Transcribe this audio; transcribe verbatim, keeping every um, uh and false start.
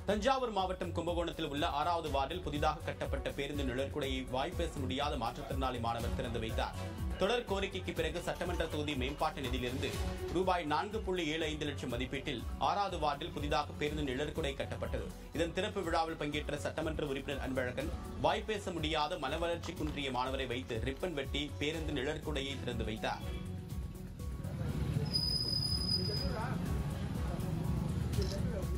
தஞ்சாவூர் மாவட்டம் கும்பகோணத்தில் உள்ள ஆறாவது வார்டில் புதிதாக கட்டப்பட்ட பேருந்து நிழற்குடையை வாய்ப்பேச முடியாத மாற்றுத்திறனாளி மாணவர் திறந்து வைத்தார். தொடர் கோரிக்கைக்கு பிறகு சட்டமன்ற தொகுதி மேம்பாட்டு நிதியிலிருந்து ரூபாய் நான்கு புள்ளி ஏழு ஐந்து லட்சம் மதிப்பீட்டில் ஆறாவது வார்டில் புதிதாக பேருந்து நிழற்குடை கட்டப்பட்டது. இதன் திறப்பு விழாவில் பங்கேற்ற சட்டமன்ற உறுப்பினர் அன்பழகன் வாய்ப்பேச முடியாத மனவளர்ச்சி குன்றிய மாணவரை வைத்து ரிப்பன் வெட்டி பேருந்து நிழற்குடையை திறந்து வைத்தார். Thank you.